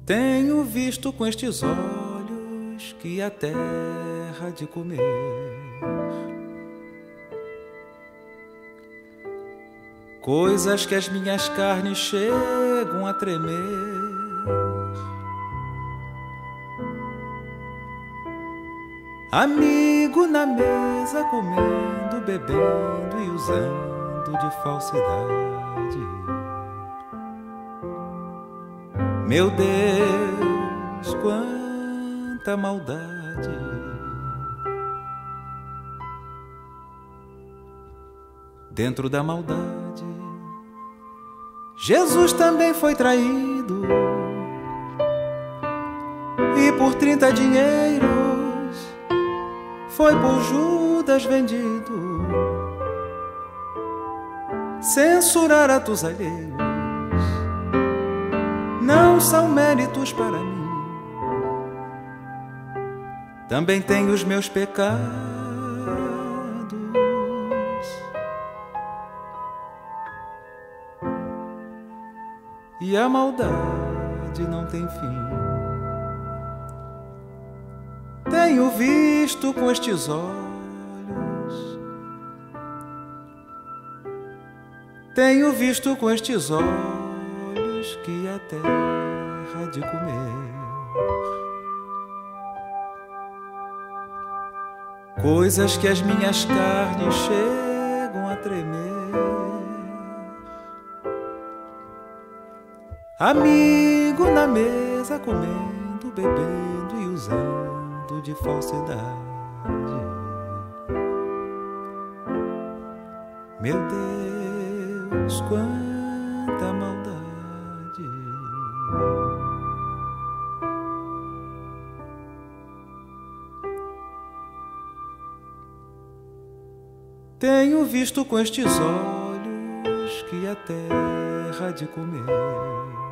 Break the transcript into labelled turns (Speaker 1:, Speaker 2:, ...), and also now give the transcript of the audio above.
Speaker 1: Tenho visto com estes olhos que a terra de comer coisas que as minhas carnes chegam a tremer. Amigo na mesa, comendo, bebendo e usando de falsidade. Meu Deus, quanta maldade! Dentro da maldade, Jesus também foi traído, e por 30 dinheiros foi por Judas vendido. Censurar atos alheios não são méritos para mim. Também tenho os meus pecados, e a maldade não tem fim. Tenho visto com estes olhos, tenho visto com estes olhos que a terra de comer coisas que as minhas carnes chegam a tremer. Amigo na mesa, comendo, bebendo e usando de falsidade. Meu Deus, quanta maldade! Tenho visto com estes olhos que a terra de comer